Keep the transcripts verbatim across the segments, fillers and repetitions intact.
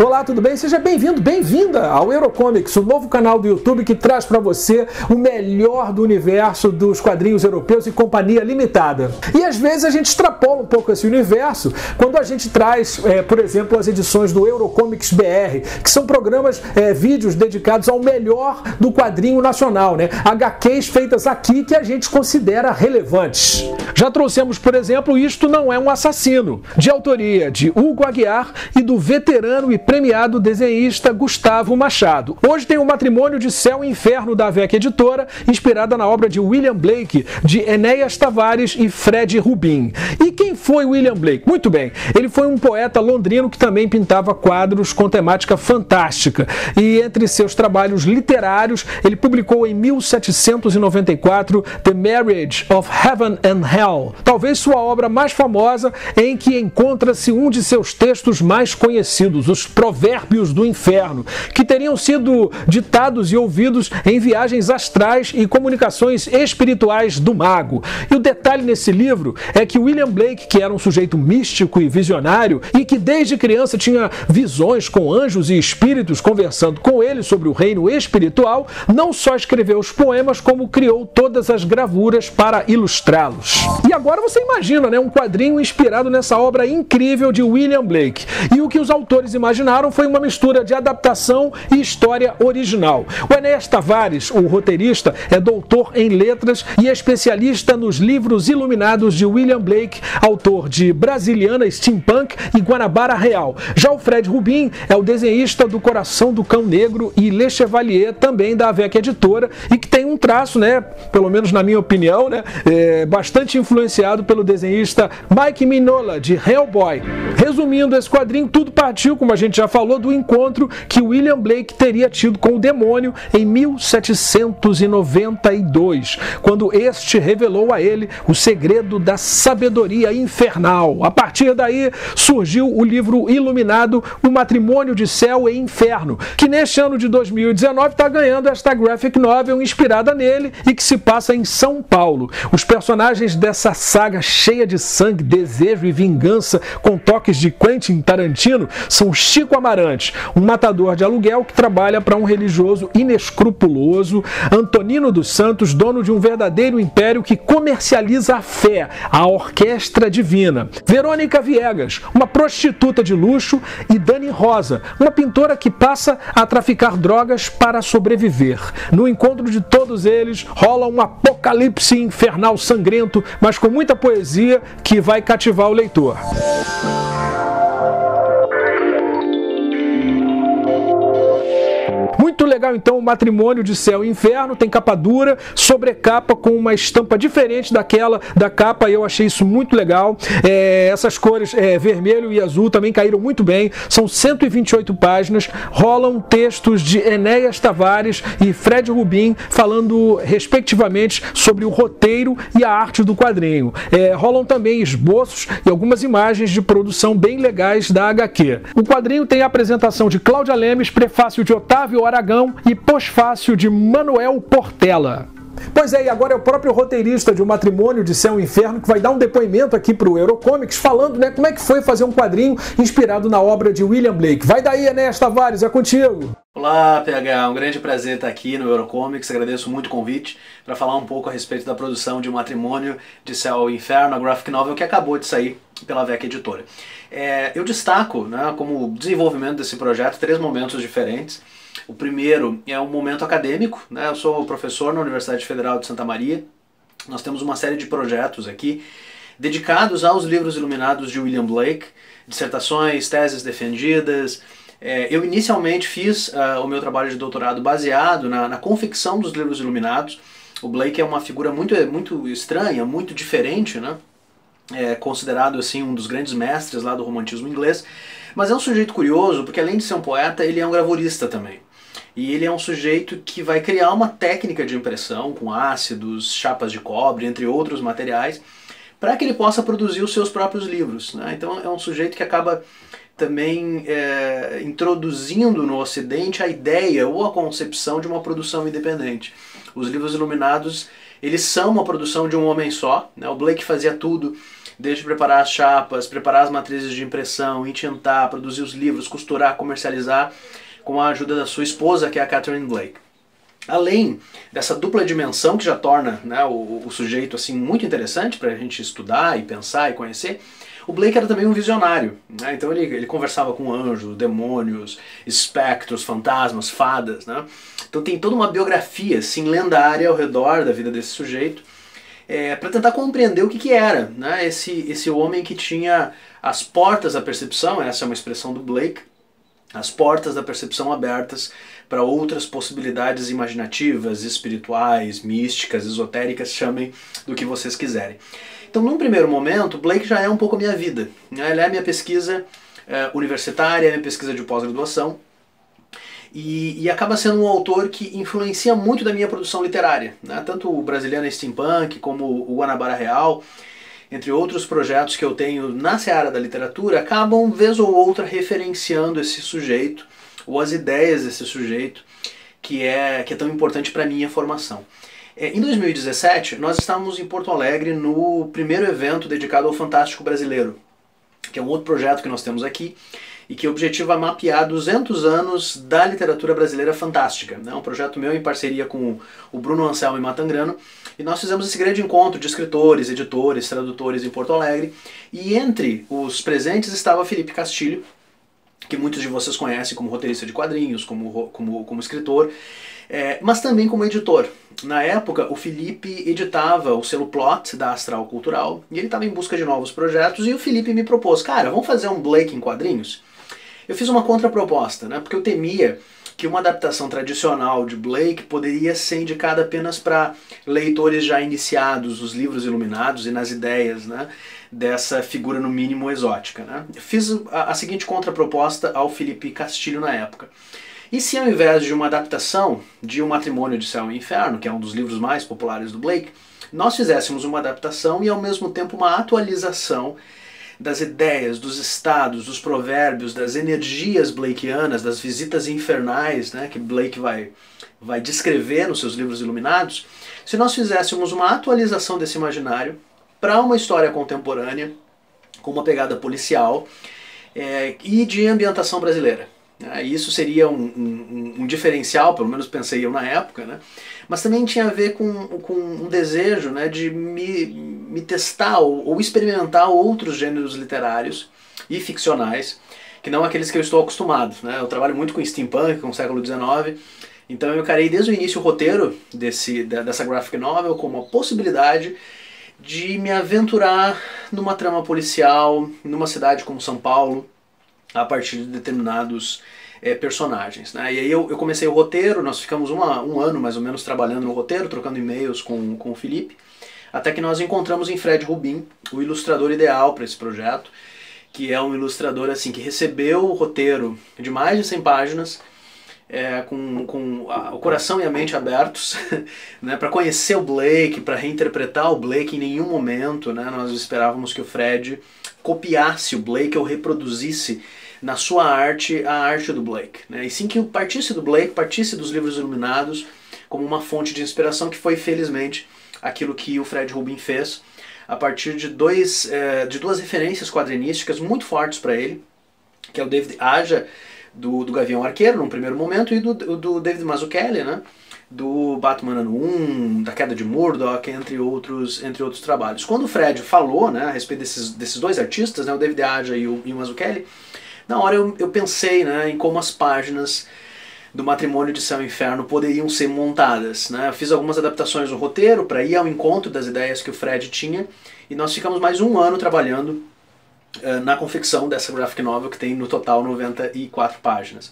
olá, tudo bem? Seja bem-vindo, bem-vinda ao Eurocomics, o novo canal do YouTube que traz para você o melhor do universo dos quadrinhos europeus e companhia limitada. E às vezes a gente extrapola um pouco esse universo quando a gente traz, é, por exemplo, as edições do Eurocomics B R, que são programas, é, vídeos dedicados ao melhor do quadrinho nacional, né? agá quês feitas aqui que a gente considera relevantes. Já trouxemos, por exemplo, Isto Não É um Assassino, de autoria de Hugo Aguiar e do veterano e premiado desenhista Gustavo Machado. Hoje tem o Matrimônio de Céu e Inferno da Vec Editora, inspirada na obra de William Blake, de Enéas Tavares e Fred Rubin. E quem foi William Blake? Muito bem, ele foi um poeta londrino que também pintava quadros com temática fantástica. E entre seus trabalhos literários, ele publicou em mil setecentos e noventa e quatro The Marriage of Heaven and Hell, talvez sua obra mais famosa, em que encontra-se um de seus textos mais conhecidos, os Provérbios do Inferno, que teriam sido ditados e ouvidos em viagens astrais e comunicações espirituais do mago. E o detalhe nesse livro é que William Blake, que era um sujeito místico e visionário e que desde criança tinha visões com anjos e espíritos conversando com ele sobre o reino espiritual, não só escreveu os poemas, como criou todas as gravuras para ilustrá-los. E agora você imagina, né, um quadrinho inspirado nessa obra incrível de William Blake. E o que os autores imaginaram foi uma mistura de adaptação e história original. O Enéas Tavares, o roteirista, é doutor em letras e especialista nos livros iluminados de William Blake, autor de Brasiliana Steampunk e Guanabara Real. Já o Fred Rubin é o desenhista do Coração do Cão Negro e Le Chevalier, também da Vec Editora, e que tem um traço, né, pelo menos na minha opinião, né, é, bastante influenciado pelo desenhista Mike Mignola, de Hellboy. Resumindo esse quadrinho, tudo partiu, como a gente já falou, do encontro que William Blake teria tido com o demônio em mil setecentos e noventa e dois, quando este revelou a ele o segredo da sabedoria infernal. A partir daí surgiu o livro iluminado O Matrimônio de Céu e Inferno, que neste ano de dois mil e dezenove está ganhando esta graphic novel inspirada nele e que se passa em São Paulo. Os personagens dessa saga cheia de sangue, desejo e vingança com toques de Quentin Tarantino são Chico Amarante, um matador de aluguel que trabalha para um religioso inescrupuloso, Antonino dos Santos, dono de um verdadeiro império que comercializa a fé, a Orquestra Divina, Verônica Viegas, uma prostituta de luxo, e Dani Rosa, uma pintora que passa a traficar drogas para sobreviver. No encontro de todos eles rola um apocalipse infernal sangrento, mas com muita poesia que vai cativar o leitor. Muito legal, então, o Matrimônio de Céu e Inferno. Tem capa dura, sobrecapa com uma estampa diferente daquela da capa. Eu achei isso muito legal. É, essas cores, é, vermelho e azul, também caíram muito bem. São cento e vinte e oito páginas. Rolam textos de Enéas Tavares e Fred Rubin falando, respectivamente, sobre o roteiro e a arte do quadrinho. É, rolam também esboços e algumas imagens de produção bem legais da agá quê. O quadrinho tem a apresentação de Cláudia Lemes, prefácio de Otávio Aragão e pós-fácio de Manuel Portela. Pois é, e agora é o próprio roteirista de O Matrimônio de Céu e Inferno que vai dar um depoimento aqui para o Eurocomics falando, né, como é que foi fazer um quadrinho inspirado na obra de William Blake. Vai daí, Enéas Tavares, é contigo. Olá, P H, um grande prazer estar aqui no Eurocomics, agradeço muito o convite para falar um pouco a respeito da produção de O Matrimônio de Céu e Inferno, a graphic novel que acabou de sair pela Vec Editora. É, eu destaco, né, como desenvolvimento desse projeto, três momentos diferentes. O primeiro é um momento acadêmico, né? Eu sou professor na Universidade Federal de Santa Maria. Nós temos uma série de projetos aqui dedicados aos livros iluminados de William Blake, dissertações, teses defendidas. É, eu inicialmente fiz uh, o meu trabalho de doutorado baseado na, na confecção dos livros iluminados. O Blake é uma figura muito, muito estranha, muito diferente, né? É considerado assim um dos grandes mestres lá do romantismo inglês, mas é um sujeito curioso porque além de ser um poeta, ele é um gravurista também. E ele é um sujeito que vai criar uma técnica de impressão com ácidos, chapas de cobre, entre outros materiais, para que ele possa produzir os seus próprios livros, né? Então é um sujeito que acaba também é, introduzindo no Ocidente a ideia ou a concepção de uma produção independente. Os livros iluminados, eles são uma produção de um homem só, né? O Blake fazia tudo, desde preparar as chapas, preparar as matrizes de impressão, entintar, produzir os livros, costurar, comercializar, com a ajuda da sua esposa, que é a Catherine Blake. Além dessa dupla dimensão que já torna, né, o, o sujeito assim, muito interessante para a gente estudar e pensar e conhecer, o Blake era também um visionário, né? Então ele, ele conversava com anjos, demônios, espectros, fantasmas, fadas, né? Então tem toda uma biografia assim, lendária ao redor da vida desse sujeito, é, para tentar compreender o que, que era, né, esse, esse homem que tinha as portas da percepção, essa é uma expressão do Blake, as portas da percepção abertas para outras possibilidades imaginativas, espirituais, místicas, esotéricas, chamem do que vocês quiserem. Então, num primeiro momento, Blake já é um pouco a minha vida, né? Ele é a minha pesquisa é, universitária, a minha pesquisa de pós-graduação, e, e acaba sendo um autor que influencia muito da minha produção literária, né? Tanto o Brasiliana Steampunk, como o Guanabara Real, entre outros projetos que eu tenho na seara da literatura, acabam, vez ou outra, referenciando esse sujeito, ou as ideias desse sujeito, que é, que é tão importante para a minha formação. Em dois mil e dezessete, nós estávamos em Porto Alegre no primeiro evento dedicado ao Fantástico Brasileiro, que é um outro projeto que nós temos aqui, e que objetiva mapear duzentos anos da literatura brasileira fantástica. É um projeto meu em parceria com o Bruno Anselmo Matangrano, e nós fizemos esse grande encontro de escritores, editores, tradutores em Porto Alegre, e entre os presentes estava Felipe Castilho, que muitos de vocês conhecem como roteirista de quadrinhos, como, como, como escritor, é, mas também como editor. Na época, o Felipe editava o selo Plot da Astral Cultural, e ele estava em busca de novos projetos, e o Felipe me propôs, cara, vamos fazer um Blake em quadrinhos? Eu fiz uma contraproposta, né, porque eu temia que uma adaptação tradicional de Blake poderia ser indicada apenas para leitores já iniciados nos livros iluminados e nas ideias, né, dessa figura no mínimo exótica, né. Eu fiz a, a seguinte contraproposta ao Felipe Castilho na época. E se ao invés de uma adaptação de O Matrimônio de Céu e Inferno, que é um dos livros mais populares do Blake, nós fizéssemos uma adaptação e ao mesmo tempo uma atualização das ideias, dos estados, dos provérbios, das energias blakeanas, das visitas infernais, né, que Blake vai, vai descrever nos seus livros iluminados, se nós fizéssemos uma atualização desse imaginário para uma história contemporânea, com uma pegada policial é, e de ambientação brasileira. Isso seria um, um, um diferencial, pelo menos pensei eu na época, né? Mas também tinha a ver com, com um desejo, né, de me, me testar ou, ou experimentar outros gêneros literários e ficcionais, que não aqueles que eu estou acostumado, né? Eu trabalho muito com steampunk, com o século dezenove, então eu encarei desde o início o roteiro desse, dessa graphic novel como uma possibilidade de me aventurar numa trama policial, numa cidade como São Paulo, a partir de determinados é, personagens, né? E aí eu, eu comecei o roteiro, nós ficamos uma, um ano mais ou menos trabalhando no roteiro, trocando e-mails com, com o Felipe, até que nós encontramos em Fred Rubin o ilustrador ideal para esse projeto, que é um ilustrador assim que recebeu o roteiro de mais de cem páginas, é, com, com a, o coração e a mente abertos, né, para conhecer o Blake, para reinterpretar o Blake. Em nenhum momento, né, nós esperávamos que o Fred copiasse o Blake ou reproduzisse na sua arte a arte do Blake, né, e sim que partisse do Blake, partisse dos livros iluminados como uma fonte de inspiração, que foi felizmente aquilo que o Fred Rubin fez a partir de, dois, é, de duas referências quadrinísticas muito fortes para ele, que é o David Aja, do, do Gavião Arqueiro, num primeiro momento, e do, do David Mazzucchelli, né, do Batman Ano um, da Queda de Murdoch, entre outros, entre outros trabalhos. Quando o Fred falou, né, a respeito desses, desses dois artistas, né, o David Aja e o, e o Mazzucchelli, na hora eu, eu pensei, né, em como as páginas do Matrimônio de Céu e Inferno poderiam ser montadas, né? Eu fiz algumas adaptações no roteiro para ir ao encontro das ideias que o Fred tinha, e nós ficamos mais um ano trabalhando uh, na confecção dessa graphic novel, que tem no total noventa e quatro páginas.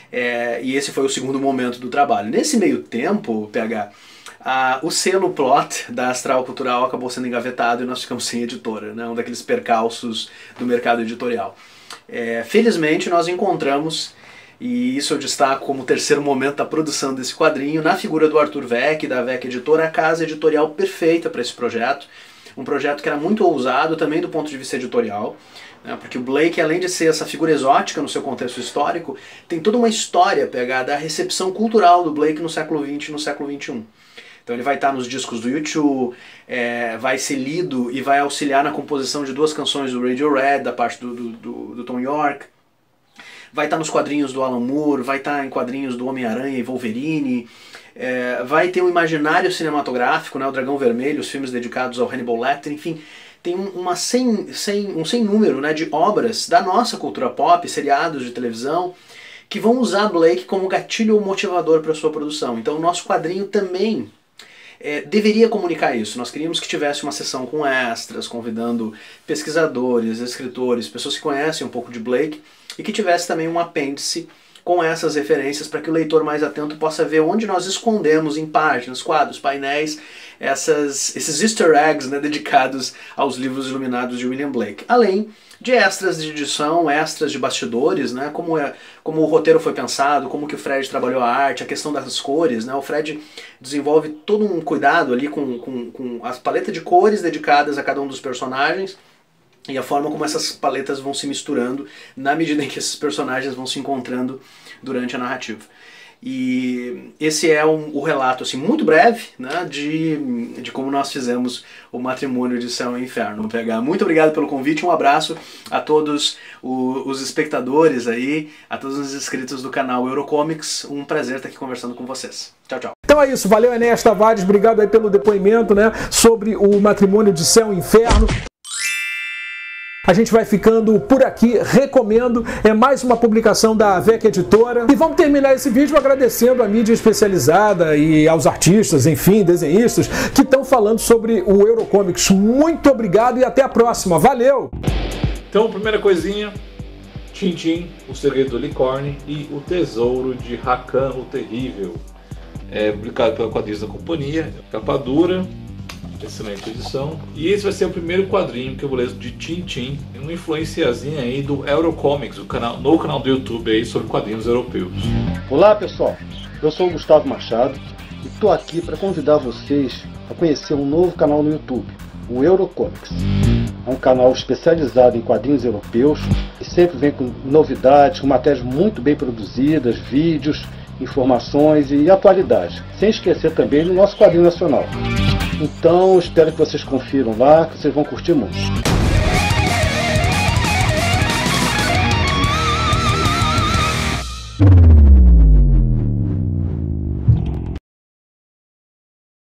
É, e esse foi o segundo momento do trabalho. Nesse meio tempo, P H, uh, o selo Plot da Astral Cultural acabou sendo engavetado e nós ficamos sem editora, né? Um daqueles percalços do mercado editorial. É, felizmente nós encontramos, e isso eu destaco como terceiro momento da produção desse quadrinho, na figura do Arthur Weck, da Weck Editora, a casa editorial perfeita para esse projeto. Um projeto que era muito ousado também do ponto de vista editorial, né, porque o Blake, além de ser essa figura exótica no seu contexto histórico, tem toda uma história pegada à recepção cultural do Blake no século vinte e no século vinte e um. Então ele vai estar nos discos do U dois, é, vai ser lido e vai auxiliar na composição de duas canções do Radiohead, da parte do, do, do, do Tom York. Vai estar nos quadrinhos do Alan Moore, vai estar em quadrinhos do Homem-Aranha e Wolverine. É, vai ter um imaginário cinematográfico, né, o Dragão Vermelho, os filmes dedicados ao Hannibal Lecter, enfim, tem uma sem, sem, um sem número, né, de obras da nossa cultura pop, seriados de televisão, que vão usar Blake como gatilho ou motivador para a sua produção. Então o nosso quadrinho também é, deveria comunicar isso. Nós queríamos que tivesse uma sessão com extras, convidando pesquisadores, escritores, pessoas que conhecem um pouco de Blake, e que tivesse também um apêndice com essas referências para que o leitor mais atento possa ver onde nós escondemos em páginas, quadros, painéis, essas, esses easter eggs, né, dedicados aos livros iluminados de William Blake. Além de extras de edição, extras de bastidores, né, como, é, como o roteiro foi pensado, como que o Fred trabalhou a arte, a questão das cores, né, o Fred desenvolve todo um cuidado ali com, com, com as paletas de cores dedicadas a cada um dos personagens, e a forma como essas paletas vão se misturando na medida em que esses personagens vão se encontrando durante a narrativa. E esse é um, o relato assim, muito breve, né, de, de como nós fizemos o Matrimônio de Céu e Inferno. P H, muito obrigado pelo convite, um abraço a todos o, os espectadores aí, a todos os inscritos do canal Eurocomics, um prazer estar aqui conversando com vocês. Tchau, tchau. Então é isso, valeu Enéas Tavares, obrigado aí pelo depoimento, né, sobre o Matrimônio de Céu e Inferno. A gente vai ficando por aqui, recomendo, é mais uma publicação da V E C Editora. E vamos terminar esse vídeo agradecendo a mídia especializada e aos artistas, enfim, desenhistas, que estão falando sobre o Eurocomics. Muito obrigado e até a próxima. Valeu! Então, primeira coisinha, Tintin, O Segredo do Licorne e O Tesouro de Rakan, o Terrível. É publicado pela Quadrinhos da Companhia, capa dura. Excelente edição. E esse vai ser o primeiro quadrinho que eu vou ler de Tintin, uma influenciazinha aí do Eurocomics, o canal, no canal do YouTube aí sobre quadrinhos europeus. Olá pessoal, eu sou o Gustavo Machado e estou aqui para convidar vocês a conhecer um novo canal no YouTube, o Eurocomics. É um canal especializado em quadrinhos europeus e sempre vem com novidades, com matérias muito bem produzidas, vídeos, informações e atualidades. Sem esquecer também do nosso quadrinho nacional. Então, espero que vocês confiram lá, que vocês vão curtir muito.